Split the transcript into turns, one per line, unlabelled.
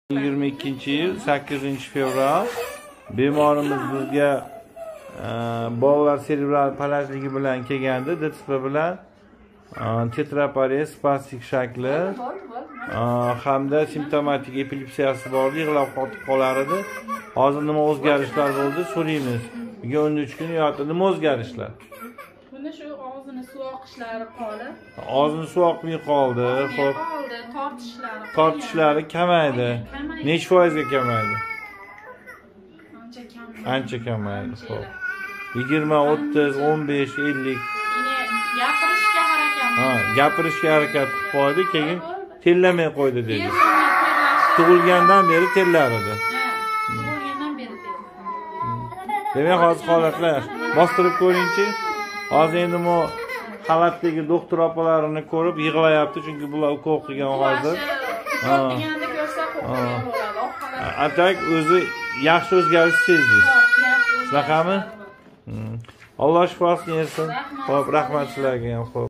2022-yil 8-fevral bemorimiz bizga bolalar serebral palajligi bilan kelgandi. DTP bilan tetraparez spastik shakli hamda simptomatik epilepsiyasi bor, yig'lab qotib qolar edi. Hozir nima o'zgarishlar bo'ldi so'raymiz. Bugun 13 kun yotdi. Nima o'zgarishlar?
Bunda shu og'zini suv oqishlari qoldi.
Og'zini suv oqmay qoldi. Xo'p. Tortishlari kamaydi. Necha foizga kamaydi? Ancha kamaydi. Xo'p. 20, 30, 15, 50.
Gapirishga harakat.
Gapirishga harakat qilib qo'ydi, keyin terlamay qo'ydi dedi. Tug'ilgandan beri terlar edi.
Tug'ilgandan beri terlar.
Demak, hozir holatlar bostirib ko'ringchi. Hozir endi bu xalatdagi doktor opalarini ko'rib yig'layapti, chunki bular ukol qilgan hozir.
Deganda ko'rsa qo'rqib bo'ladi.
Atak o'zi yaxshi o'zgarish sezdi. Shunaqami? Alloh shifosini bersin. Xo'p, rahmat sizlarga ham. Xo'p.